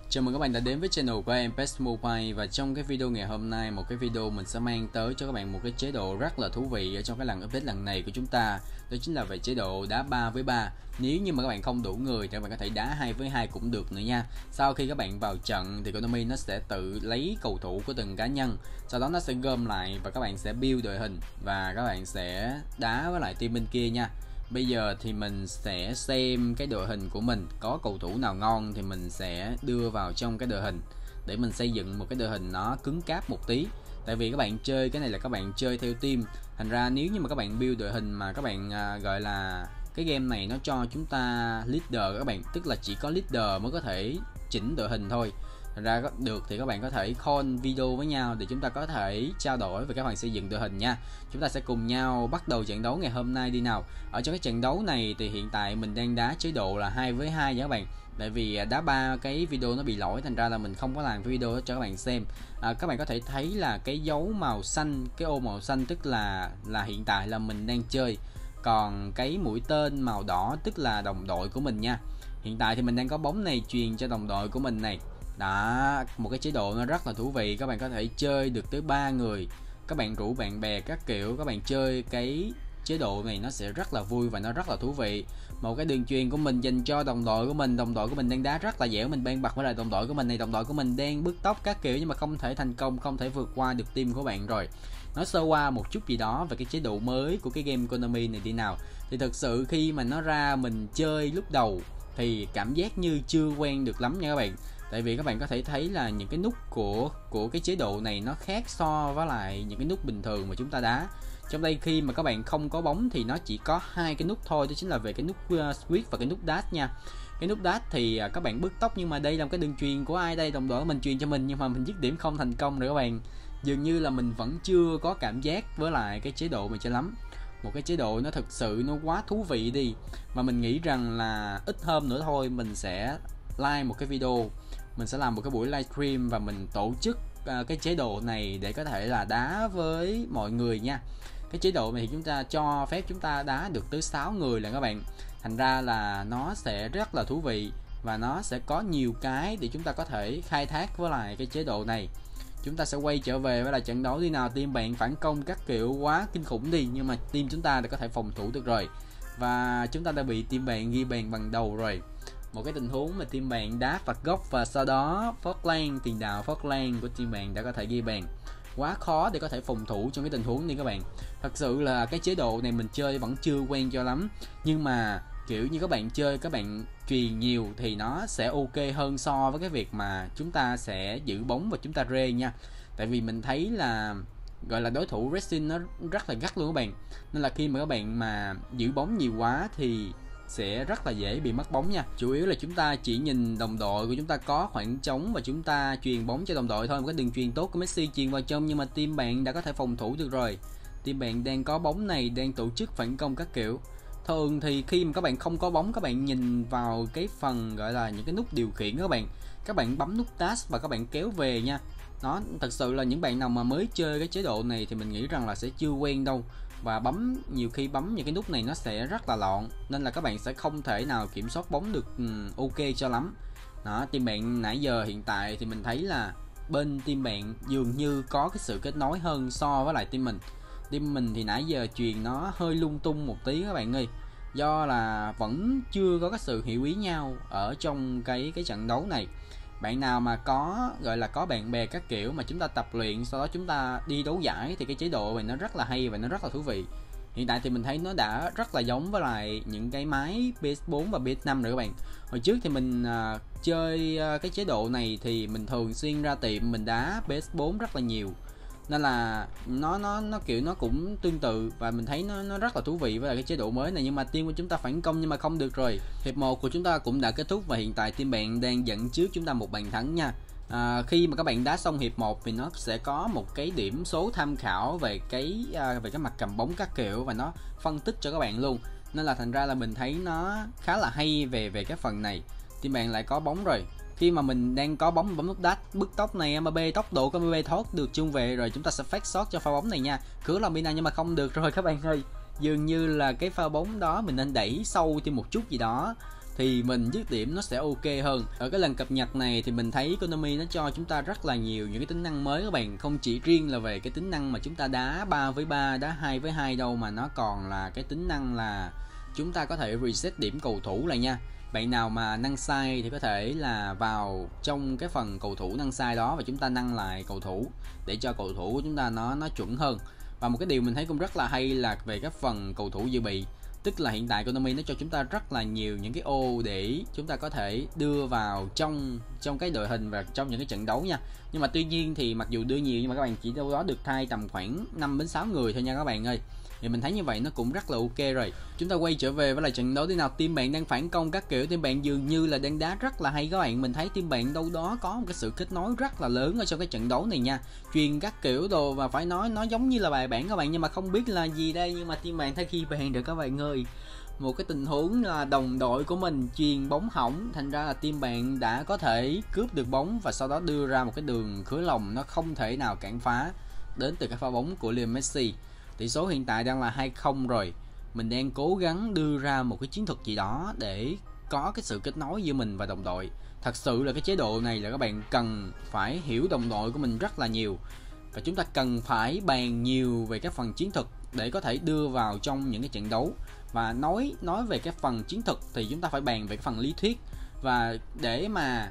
Chào mừng các bạn đã đến với channel của em PES Mobile. Và trong cái video ngày hôm nay, một cái video mình sẽ mang tới cho các bạn một cái chế độ rất là thú vị ở trong cái lần update lần này của chúng ta. Đó chính là về chế độ đá 3v3. Nếu như mà các bạn không đủ người thì các bạn có thể đá 2v2 cũng được nữa nha. Sau khi các bạn vào trận thì Konami nó sẽ tự lấy cầu thủ của từng cá nhân, sau đó nó sẽ gom lại và các bạn sẽ build đội hình và các bạn sẽ đá với lại team bên kia nha. Bây giờ thì mình sẽ xem cái đội hình của mình có cầu thủ nào ngon thì mình sẽ đưa vào trong cái đội hình để mình xây dựng một cái đội hình nó cứng cáp một tí. Tại vì các bạn chơi cái này là các bạn chơi theo team, thành ra nếu như mà các bạn build đội hình mà các bạn gọi là cái game này nó cho chúng ta leader các bạn, tức là chỉ có leader mới có thể chỉnh đội hình thôi. Thành ra được thì các bạn có thể call video với nhau để chúng ta có thể trao đổi về các bạn xây dựng đội hình nha. Chúng ta sẽ cùng nhau bắt đầu trận đấu ngày hôm nay đi nào. Ở trong cái trận đấu này thì hiện tại mình đang đá chế độ là 2v2 nha các bạn. Tại vì đá 3 cái video nó bị lỗi, thành ra là mình không có làm cái video đó cho các bạn xem. Các bạn có thể thấy là cái dấu màu xanh, cái ô màu xanh tức là hiện tại là mình đang chơi. Còn cái mũi tên màu đỏ tức là đồng đội của mình nha. Hiện tại thì mình đang có bóng này truyền cho đồng đội của mình này. Đó, một cái chế độ nó rất là thú vị, các bạn có thể chơi được tới 3 người. Các bạn rủ bạn bè các kiểu, các bạn chơi cái chế độ này nó sẽ rất là vui và nó rất là thú vị. Một cái đường truyền của mình dành cho đồng đội của mình đang đá rất là dẻo, mình ban bật với lại đồng đội của mình này, đồng đội của mình đang bứt tốc các kiểu nhưng mà không thể thành công, không thể vượt qua được team của bạn rồi. Nói sơ qua một chút gì đó về cái chế độ mới của cái game Konami này đi nào. Thì thực sự khi mà nó ra mình chơi lúc đầu thì cảm giác như chưa quen được lắm nha các bạn. Tại vì các bạn có thể thấy là những cái nút của cái chế độ này nó khác so với lại những cái nút bình thường mà chúng ta đá. Trong đây khi mà các bạn không có bóng thì nó chỉ có hai cái nút thôi, đó chính là về cái nút switch và cái nút dash nha. Cái nút dash thì các bạn bứt tốc, nhưng mà đây là một cái đường truyền của ai đây, đồng đội mình truyền cho mình nhưng mà mình dứt điểm không thành công rồi các bạn. Dường như là mình vẫn chưa có cảm giác với lại cái chế độ này cho lắm. Một cái chế độ nó thực sự nó quá thú vị đi. Và mình nghĩ rằng là ít hôm nữa thôi mình sẽ like một cái video, mình sẽ làm một cái buổi livestream và mình tổ chức cái chế độ này để có thể là đá với mọi người nha. Cái chế độ này thì chúng ta cho phép chúng ta đá được tới 6 người là các bạn. Thành ra là nó sẽ rất là thú vị và nó sẽ có nhiều cái để chúng ta có thể khai thác với lại cái chế độ này. Chúng ta sẽ quay trở về với lại trận đấu đi nào. Team bạn phản công các kiểu quá kinh khủng đi, nhưng mà team chúng ta đã có thể phòng thủ được rồi. Và chúng ta đã bị team bạn ghi bàn bằng đầu rồi. Một cái tình huống mà team bạn đá phạt góc và sau đó Fortland, tiền đạo Fortland của team bạn đã có thể ghi bàn. Quá khó để có thể phòng thủ trong cái tình huống này các bạn. Thật sự là cái chế độ này mình chơi vẫn chưa quen cho lắm. Nhưng mà kiểu như các bạn chơi, các bạn truyền nhiều thì nó sẽ ok hơn so với cái việc mà chúng ta sẽ giữ bóng và chúng ta rê nha. Tại vì mình thấy là gọi là đối thủ Racing nó rất là gắt luôn các bạn. Nên là khi mà các bạn mà giữ bóng nhiều quá thì sẽ rất là dễ bị mất bóng nha. Chủ yếu là chúng ta chỉ nhìn đồng đội của chúng ta có khoảng trống và chúng ta truyền bóng cho đồng đội thôi. Một cái đường truyền tốt của Messi truyền vào trong, nhưng mà team bạn đã có thể phòng thủ được rồi. Team bạn đang có bóng này, đang tổ chức phản công các kiểu. Thường thì khi mà các bạn không có bóng, các bạn nhìn vào cái phần gọi là những cái nút điều khiển các bạn bấm nút task và các bạn kéo về nha. Nó thật sự là những bạn nào mà mới chơi cái chế độ này thì mình nghĩ rằng là sẽ chưa quen đâu. Và nhiều khi bấm những cái nút này nó sẽ rất là loạn, nên là các bạn sẽ không thể nào kiểm soát bóng được ok cho lắm. Đó, team bạn nãy giờ hiện tại thì mình thấy là bên team bạn dường như có cái sự kết nối hơn so với lại team mình. Team mình thì nãy giờ truyền nó hơi lung tung một tí các bạn ơi. Do là vẫn chưa có cái sự hiểu ý nhau ở trong cái trận đấu này. Bạn nào mà có gọi là có bạn bè các kiểu mà chúng ta tập luyện, sau đó chúng ta đi đấu giải thì cái chế độ này nó rất là hay và nó rất là thú vị. Hiện tại thì mình thấy nó đã rất là giống với lại những cái máy PS4 và PS5 rồi các bạn. Hồi trước thì mình chơi cái chế độ này thì mình thường xuyên ra tiệm mình đá PS4 rất là nhiều. Nên là nó kiểu nó cũng tương tự và mình thấy nó rất là thú vị với lại cái chế độ mới này. Nhưng mà team của chúng ta phản công nhưng mà không được rồi. Hiệp 1 của chúng ta cũng đã kết thúc và hiện tại team bạn đang dẫn trước chúng ta một bàn thắng nha. Khi mà các bạn đá xong hiệp 1 thì nó sẽ có một cái điểm số tham khảo về cái mặt cầm bóng các kiểu và nó phân tích cho các bạn luôn. Nên là thành ra là mình thấy nó khá là hay về cái phần này. Team bạn lại có bóng rồi. Khi mà mình đang có bóng, bấm nút dash bứt tốc này, Mbappé tốc độ của Mbappé thoát được chung về rồi, chúng ta sẽ phát shot cho pha bóng này nha. Cửa lòng Pina nhưng mà không được rồi các bạn ơi. Dường như là cái pha bóng đó mình nên đẩy sâu thêm một chút gì đó thì mình dứt điểm nó sẽ ok hơn. Ở cái lần cập nhật này thì mình thấy Konami nó cho chúng ta rất là nhiều những cái tính năng mới các bạn, không chỉ riêng là về cái tính năng mà chúng ta đá 3v3, đá 2v2 đâu, mà nó còn là cái tính năng là chúng ta có thể reset điểm cầu thủ lại nha. Bạn nào mà nâng sai thì có thể là vào trong cái phần cầu thủ nâng sai đó và chúng ta nâng lại cầu thủ để cho cầu thủ của chúng ta nó chuẩn hơn. Và một cái điều mình thấy cũng rất là hay là về cái phần cầu thủ dự bị, tức là hiện tại Konami nó cho chúng ta rất là nhiều những cái ô để chúng ta có thể đưa vào trong cái đội hình và trong những cái trận đấu nha. Nhưng mà tuy nhiên thì mặc dù đưa nhiều nhưng mà các bạn chỉ đâu đó được thay tầm khoảng 5 đến 6 người thôi nha các bạn ơi. Thì mình thấy như vậy nó cũng rất là ok rồi. Chúng ta quay trở về với lại trận đấu thế nào. Team bạn đang phản công các kiểu, team bạn dường như là đang đá rất là hay các bạn. Mình thấy team bạn đâu đó có một cái sự kết nối rất là lớn ở trong cái trận đấu này nha. Truyền các kiểu đồ và phải nói nó giống như là bài bản các bạn, nhưng mà không biết là gì đây. Nhưng mà team bạn thấy ghi bàn được các bạn ơi. Một cái tình huống là đồng đội của mình chuyền bóng hỏng, thành ra là team bạn đã có thể cướp được bóng và sau đó đưa ra một cái đường khứa lòng nó không thể nào cản phá đến từ cái pha bóng của Lionel Messi. Tỷ số hiện tại đang là 2-0 rồi. Mình đang cố gắng đưa ra một cái chiến thuật gì đó để có cái sự kết nối giữa mình và đồng đội. Thật sự là cái chế độ này là các bạn cần phải hiểu đồng đội của mình rất là nhiều. Và chúng ta cần phải bàn nhiều về cái phần chiến thuật để có thể đưa vào trong những cái trận đấu. Và nói về cái phần chiến thuật thì chúng ta phải bàn về cái phần lý thuyết. Và để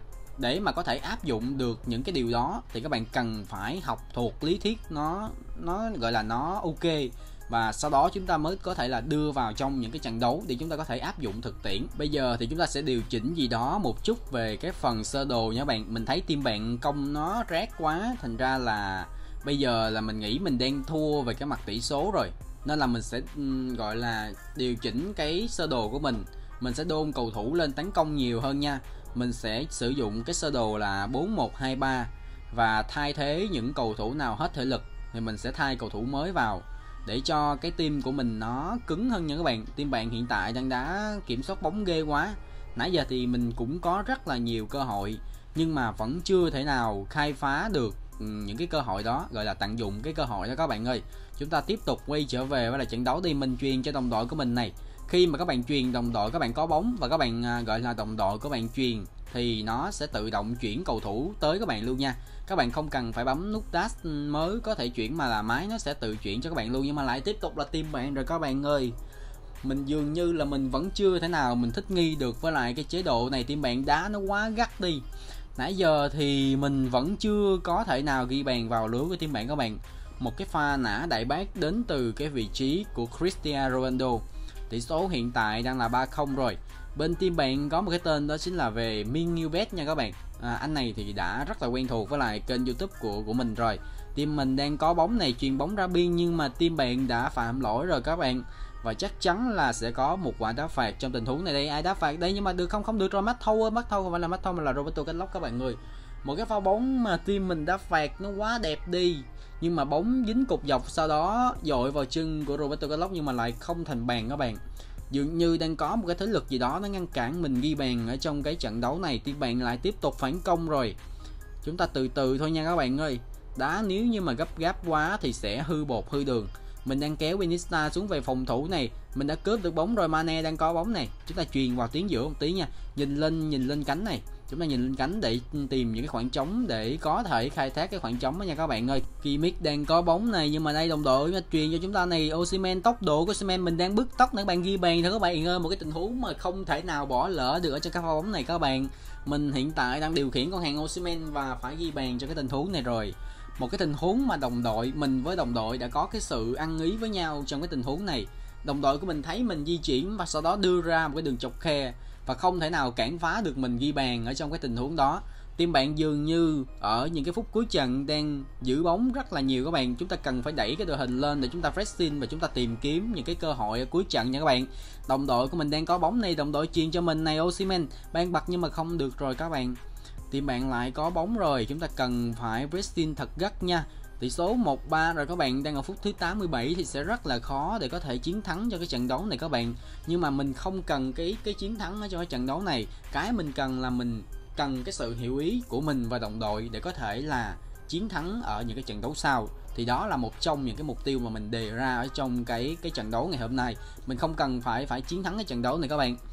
mà có thể áp dụng được những cái điều đó thì các bạn cần phải học thuộc lý thuyết, nó gọi là nó ok, và sau đó chúng ta mới có thể là đưa vào trong những cái trận đấu để chúng ta có thể áp dụng thực tiễn. Bây giờ thì chúng ta sẽ điều chỉnh gì đó một chút về cái phần sơ đồ nha bạn. Mình thấy team bạn công nó rác quá, thành ra là bây giờ là mình nghĩ mình đang thua về cái mặt tỷ số rồi, nên là mình sẽ gọi là điều chỉnh cái sơ đồ của mình. Mình sẽ đôn cầu thủ lên tấn công nhiều hơn nha. Mình sẽ sử dụng cái sơ đồ là 4-1-2-3 và thay thế những cầu thủ nào hết thể lực thì mình sẽ thay cầu thủ mới vào để cho cái team của mình nó cứng hơn nha các bạn. Team bạn hiện tại đang đá kiểm soát bóng ghê quá. Nãy giờ thì mình cũng có rất là nhiều cơ hội nhưng mà vẫn chưa thể nào khai phá được những cái cơ hội đó, gọi là tận dụng cái cơ hội đó các bạn ơi. Chúng ta tiếp tục quay trở về với là trận đấu đi. Mình truyền cho đồng đội của mình này. Khi mà các bạn truyền đồng đội các bạn có bóng và các bạn gọi là đồng đội của bạn truyền thì nó sẽ tự động chuyển cầu thủ tới các bạn luôn nha. Các bạn không cần phải bấm nút dash mới có thể chuyển, mà là máy nó sẽ tự chuyển cho các bạn luôn. Nhưng mà lại tiếp tục là team bạn rồi các bạn ơi. Mình dường như là mình vẫn chưa thể nào mình thích nghi được với lại cái chế độ này. Team bạn đá nó quá gắt đi. Nãy giờ thì mình vẫn chưa có thể nào ghi bàn vào lưới của team bạn các bạn. Một cái pha nã đại bác đến từ cái vị trí của Cristiano Ronaldo. Tỷ số hiện tại đang là 3-0 rồi. Bên team bạn có một cái tên đó chính là về Minubet nha các bạn. Anh này thì đã rất là quen thuộc với lại kênh YouTube của mình rồi. Team mình đang có bóng này, chuyền bóng ra biên nhưng mà team bạn đã phạm lỗi rồi các bạn. Và chắc chắn là sẽ có một quả đá phạt trong tình huống này đây. Ai đá phạt đây, nhưng mà được không được rồi. Matteo không phải là Matteo mà là Roberto Carlos các bạn ơi. Một cái pha bóng mà team mình đá phạt nó quá đẹp đi, nhưng mà bóng dính cột dọc sau đó dội vào chân của Roberto Carlos nhưng mà lại không thành bàn các bạn. Dường như đang có một cái thế lực gì đó nó ngăn cản mình ghi bàn ở trong cái trận đấu này. Team bạn lại tiếp tục phản công rồi. Chúng ta từ từ thôi nha các bạn ơi. Đá nếu như mà gấp gáp quá thì sẽ hư bột hư đường. Mình đang kéo Iniesta xuống về phòng thủ này. Mình đã cướp được bóng rồi. Mane đang có bóng này. Chúng ta truyền vào tuyến giữa một tí nha. Nhìn lên cánh này. Chúng ta nhìn lên cánh để tìm những cái khoảng trống để có thể khai thác cái khoảng trống đó nha các bạn ơi. Kimmich đang có bóng này nhưng mà đây đồng đội mà truyền cho chúng ta này. Osimhen, tốc độ của Osimhen, mình đang bứt tốc để các bạn ghi bàn thôi các bạn ơi. Một cái tình huống mà không thể nào bỏ lỡ được ở trong cái pha bóng này các bạn. Mình hiện tại đang điều khiển con hàng Osimhen và phải ghi bàn cho cái tình huống này rồi. Một cái tình huống mà đồng đội mình với đồng đội đã có cái sự ăn ý với nhau trong cái tình huống này. Đồng đội của mình thấy mình di chuyển và sau đó đưa ra một cái đường chọc khe và không thể nào cản phá được mình ghi bàn ở trong cái tình huống đó. Team bạn dường như ở những cái phút cuối trận đang giữ bóng rất là nhiều các bạn. Chúng ta cần phải đẩy cái đội hình lên để chúng ta pressing và chúng ta tìm kiếm những cái cơ hội ở cuối trận nha các bạn. Đồng đội của mình đang có bóng này, đồng đội truyền cho mình này, Osimhen ban bật nhưng mà không được rồi các bạn. Team bạn lại có bóng rồi, chúng ta cần phải pressing thật gắt nha. Tỷ số 1-3 rồi các bạn, đang ở phút thứ 87 thì sẽ rất là khó để có thể chiến thắng cho cái trận đấu này các bạn. Nhưng mà mình không cần cái chiến thắng ở trong cái trận đấu này. Cái mình cần là mình cần cái sự hiểu ý của mình và đồng đội để có thể là chiến thắng ở những cái trận đấu sau. Thì đó là một trong những cái mục tiêu mà mình đề ra ở trong cái trận đấu ngày hôm nay. Mình không cần phải chiến thắng cái trận đấu này các bạn.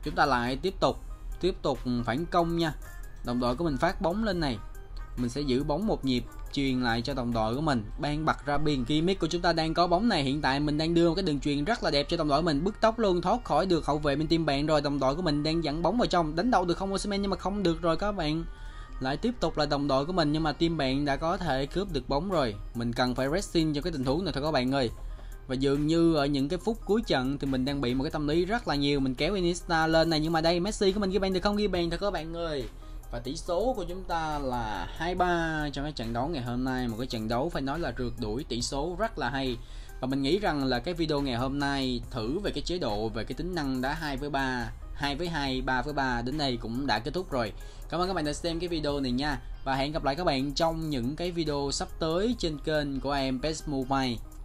Chúng ta lại tiếp tục phản công nha. Đồng đội của mình phát bóng lên này, mình sẽ giữ bóng một nhịp, truyền lại cho đồng đội của mình, ban bật ra biên. Kimmich của chúng ta đang có bóng này, hiện tại mình đang đưa một cái đường truyền rất là đẹp cho đồng đội mình, bứt tốc luôn, thoát khỏi được hậu vệ bên team bạn rồi. Đồng đội của mình đang dẫn bóng vào trong, đánh đầu được không Osimhen, nhưng mà không được rồi các bạn. Lại tiếp tục là đồng đội của mình, nhưng mà team bạn đã có thể cướp được bóng rồi. Mình cần phải pressing cho cái tình huống này thôi các bạn ơi. Và dường như ở những cái phút cuối trận thì mình đang bị một cái tâm lý rất là nhiều. Mình kéo Iniesta lên này, nhưng mà đây Messi của mình ghi bàn được không? Ghi bàn thôi các bạn ơi. Và tỷ số của chúng ta là 2-3 trong cái trận đấu ngày hôm nay. Một cái trận đấu phải nói là rượt đuổi tỷ số rất là hay. Và mình nghĩ rằng là cái video ngày hôm nay thử về cái chế độ, về cái tính năng đá 2-3, 2-2, 3-3 đến đây cũng đã kết thúc rồi. Cảm ơn các bạn đã xem cái video này nha. Và hẹn gặp lại các bạn trong những cái video sắp tới trên kênh của em PES Mobile.